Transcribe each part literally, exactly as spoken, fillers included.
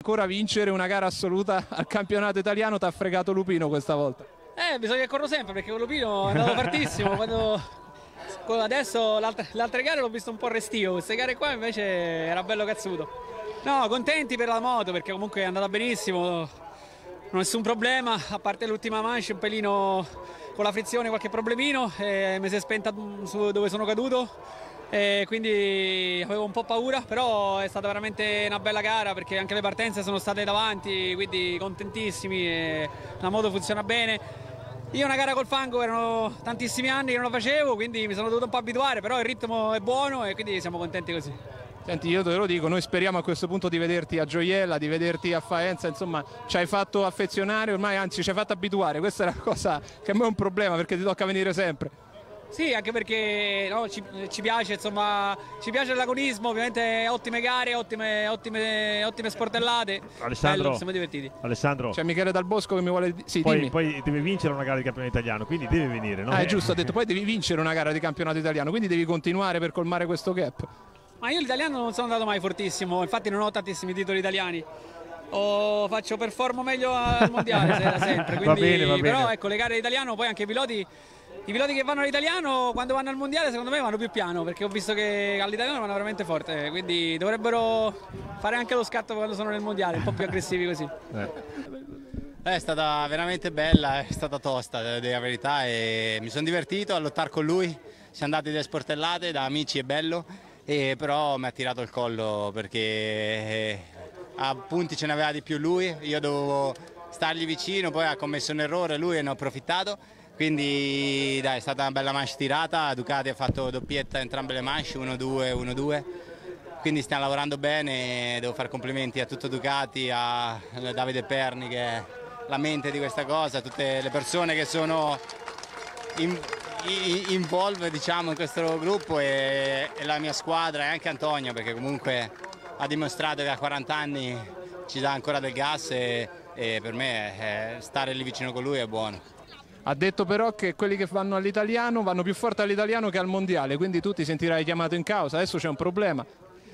Ancora vincere una gara assoluta al campionato italiano, ti ha fregato Lupino questa volta. Eh, bisogna che corro sempre perché con Lupino è andato fortissimo. Quando... Adesso le altre gare l'ho visto un po' restio, queste gare qua invece era bello cazzuto. No, contenti per la moto perché comunque è andata benissimo, nessun problema, a parte l'ultima manche un pelino con la frizione, qualche problemino, e mi si è spenta su dove sono caduto. E quindi avevo un po' paura, però è stata veramente una bella gara perché anche le partenze sono state davanti, quindi contentissimi e la moto funziona bene. Io una gara col fango erano tantissimi anni che non la facevo, quindi mi sono dovuto un po' abituare, però il ritmo è buono e quindi siamo contenti così. Senti, io te lo dico, noi speriamo a questo punto di vederti a Gioiella, di vederti a Faenza, insomma ci hai fatto affezionare, ormai anzi ci hai fatto abituare, questa è una cosa che a me è un problema perché ti tocca venire sempre. Sì, anche perché no, ci, ci piace, insomma, ci piace l'agonismo, ovviamente ottime gare, ottime, ottime, ottime sportellate. Alessandro, bello, siamo divertiti. Alessandro. C'è Michele Dal Bosco che mi vuole... Sì, poi, dimmi. Poi devi vincere una gara di campionato italiano, quindi devi venire, no? Ah, è giusto, ha detto, poi devi vincere una gara di campionato italiano, quindi devi continuare per colmare questo gap. Ma io l'italiano non sono andato mai fortissimo, infatti non ho tantissimi titoli italiani. O faccio performo meglio al mondiale sempre, quindi, va bene, va bene. Però ecco, le gare italiano poi anche i piloti... I piloti che vanno all'italiano quando vanno al mondiale secondo me vanno più piano perché ho visto che all'italiano vanno veramente forte, quindi dovrebbero fare anche lo scatto quando sono nel mondiale, un po' più aggressivi così. Eh. È stata veramente bella, è stata tosta, devo dire la verità, e mi sono divertito a lottare con lui, siamo andati delle sportellate, da amici è bello, e però mi ha tirato il collo perché a punti ce n'aveva di più lui, io dovevo stargli vicino, poi ha commesso un errore lui e ne ho approfittato. Quindi dai, è stata una bella manche tirata, Ducati ha fatto doppietta entrambe le manche, uno due, uno due, quindi stiamo lavorando bene, devo fare complimenti a tutto Ducati, a Davide Perni che è la mente di questa cosa, a tutte le persone che sono in, in, involve diciamo, in questo gruppo e, e la mia squadra e anche Antonio perché comunque ha dimostrato che a quaranta anni ci dà ancora del gas e, e per me eh, stare lì vicino con lui è buono. Ha detto però che quelli che vanno all'italiano vanno più forte all'italiano che al mondiale, quindi tu ti sentirai chiamato in causa, adesso c'è un problema.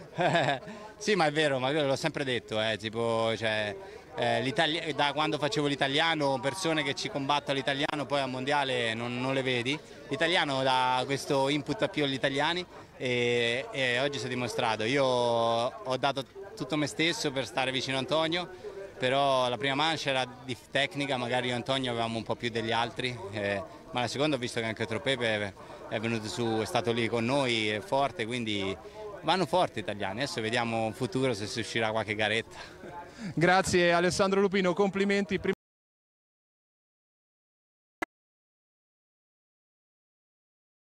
Sì, ma è vero, ma l'ho sempre detto, eh, tipo, cioè, eh, da quando facevo l'italiano, persone che ci combattono all'italiano poi al mondiale non, non le vedi. L'italiano dà questo input a più agli italiani e, e oggi si è dimostrato. Io ho dato tutto me stesso per stare vicino a Antonio. Però la prima manche era di tecnica, magari io e Antonio avevamo un po' più degli altri, eh, ma la seconda ho visto che anche Tropepe è venuto su, è stato lì con noi, è forte, quindi vanno forti gli italiani, adesso vediamo in futuro se si uscirà qualche garetta. Grazie Alessandro Lupino, complimenti.